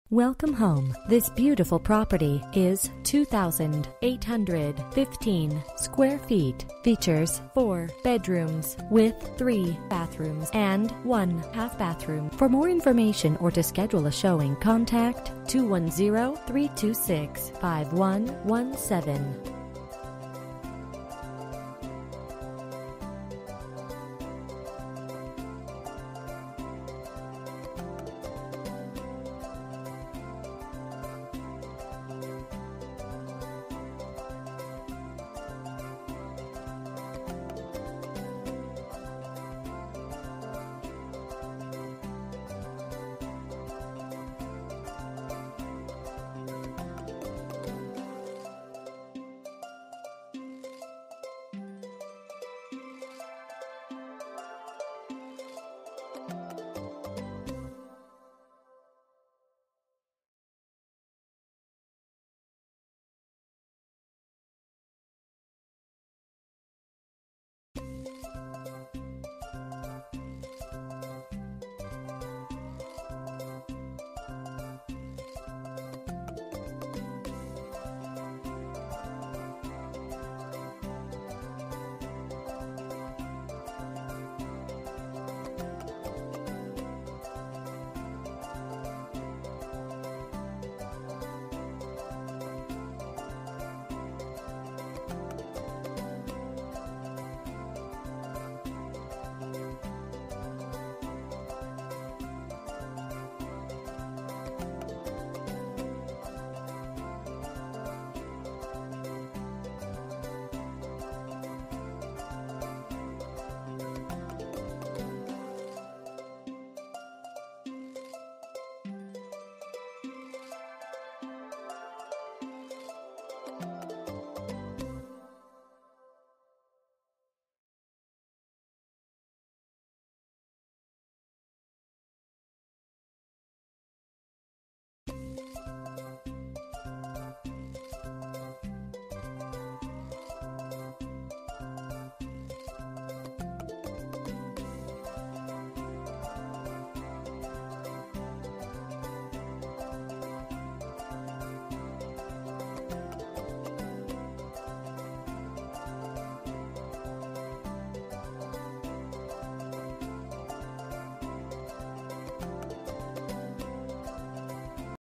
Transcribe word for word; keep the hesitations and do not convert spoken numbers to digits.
Welcome home. This beautiful property is two thousand eight hundred fifteen square feet. Features four bedrooms with three bathrooms and one half bathroom. For more information or to schedule a showing, contact two one zero, three two six, five one one seven.